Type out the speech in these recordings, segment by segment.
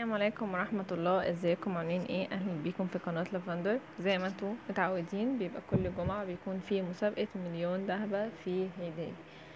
السلام عليكم ورحمة الله. ازيكم عاملين ايه؟ اهلا بيكم في قناة لافندر. زي ما انتم متعودين بيبقى كل جمعة بيكون في مسابقة مليون ذهبة في هدية.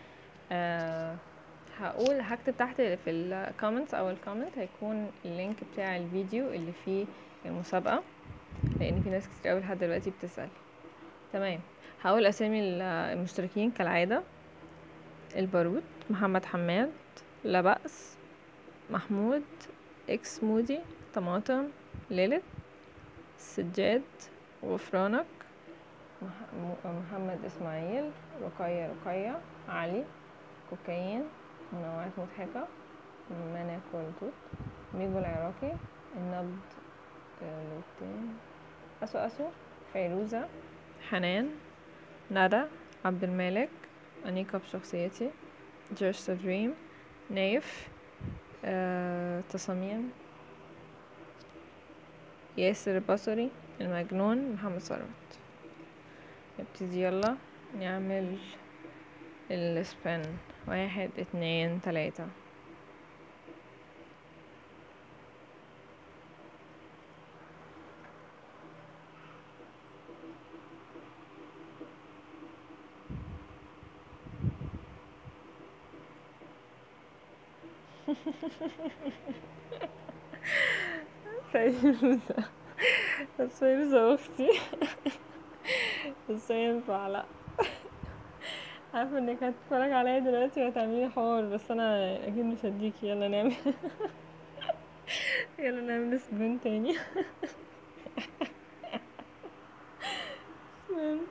هكتب تحت في الكومنتس او الكومنت هيكون اللينك بتاع الفيديو اللي فيه المسابقة، لان في ناس كتير اوي لحد دلوقتي بتسأل. تمام، هقول اسامي المشتركين كالعادة: البارود، محمد حماد، لا بأس، محمود، اكس مودي، طماطم، ليلت، سجاد، غفرانك، محمد اسماعيل، رقية، علي، كوكايين، منوعات مضحكة، منى كولتوت، ميجو العراقي، النبض، لوتين، أسو، فيروزة، حنان، ندى، عبد المالك، أنيقة بشخصيتي، جيرس دريم، نايف، تصاميم، ياسر البصري، المجنون، محمد ثروت. نبتدي، يلا نعمل السبين. 1 2 3. فيروزة، بس فيروزة اختي. بس ينفع لا، عارفه انك هتتفرج عليا دلوقتي وهتعملي حوار، بس انا اكيد مش هديكي. يلا نعمل يلا نعمل سبين تاني. سبين.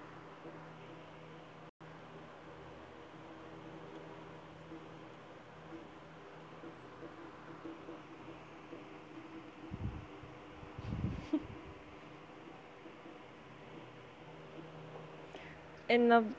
النبض.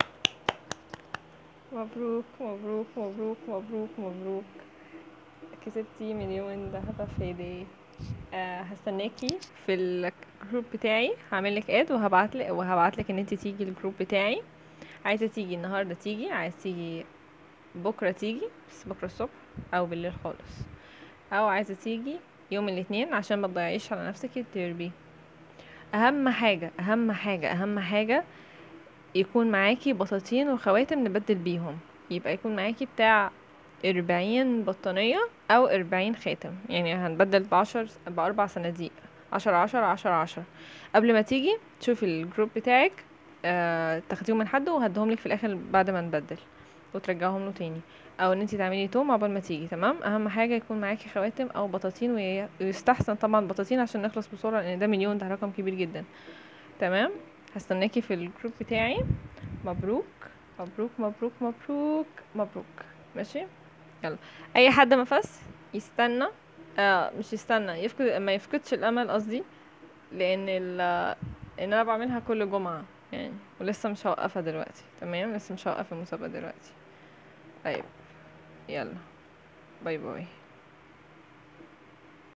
مبروك مبروك مبروك مبروك مبروك، كسبتي مليون ذهب في هدية. هستناكي في الجروب بتاعي، هعملك اد وهبعتلك ان انت تيجي الجروب بتاعي. عايزه تيجي النهارده تيجي، عايز تيجي بكره تيجي، بس بكره الصبح او بالليل خالص، او عايزه تيجي يوم الاثنين عشان ما تضيعيش على نفسك التربي. اهم حاجه اهم حاجه اهم حاجه يكون معاكي بطاطين وخواتم نبدل بيهم. يبقى يكون معاكي بتاع 40 بطانية او 40 خاتم، يعني هنبدل ب4 صناديق، 10 10 10 10. قبل ما تيجي تشوفي الجروب بتاعك، تاخديهم من حد وهديهم لك في الاخر بعد ما نبدل وترجعهم له تاني، او ان انتي تعملي توم عقبال ما تيجي. تمام، اهم حاجه يكون معاكي خواتم او بطاطين، ويستحسن طبعا بطاطين عشان نخلص بسرعه، لان ده مليون، ده رقم كبير جدا. تمام، هستناكي في الجروب بتاعي. مبروك مبروك مبروك مبروك مبروك. ماشي، يلا. اي حد مفس يستنى، مش يستنى، ما يفقدش الامل قصدي، لان ان انا بعملها كل جمعة يعني، ولسه مش هوقفها دلوقتي. تمام، لسه مش هوقف المسابقة دلوقتي. طيب، يلا، باي باي.